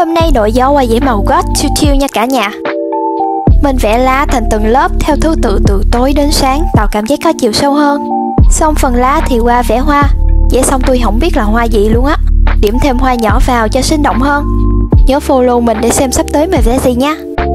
Hôm nay đội gió qua dãy màu gót chill nha cả nhà. Mình vẽ lá thành từng lớp theo thứ tự từ tối đến sáng, tạo cảm giác có chiều sâu hơn. Xong phần lá thì qua vẽ hoa. Vẽ xong tôi không biết là hoa gì luôn á. Điểm thêm hoa nhỏ vào cho sinh động hơn. Nhớ follow mình để xem sắp tới mình vẽ gì nha.